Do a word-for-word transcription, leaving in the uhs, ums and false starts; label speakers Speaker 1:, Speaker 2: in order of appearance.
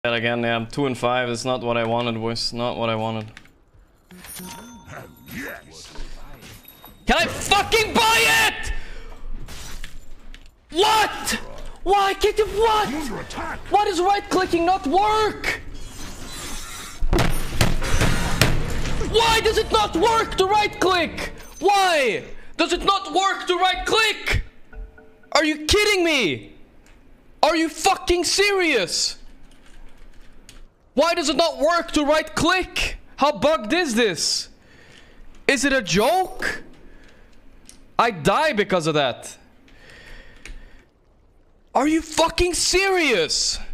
Speaker 1: That again, yeah, I'm two and five. It's not what I wanted, boys. Not what I wanted. Can I fucking buy it? What? Why can't you? What? Why does right clicking not work? Why does it not work to right click? Why does it not work to right click? Are you kidding me? Are you fucking serious? Why does it not work to right click? How bugged is this? Is it a joke? I die because of that. Are you fucking serious?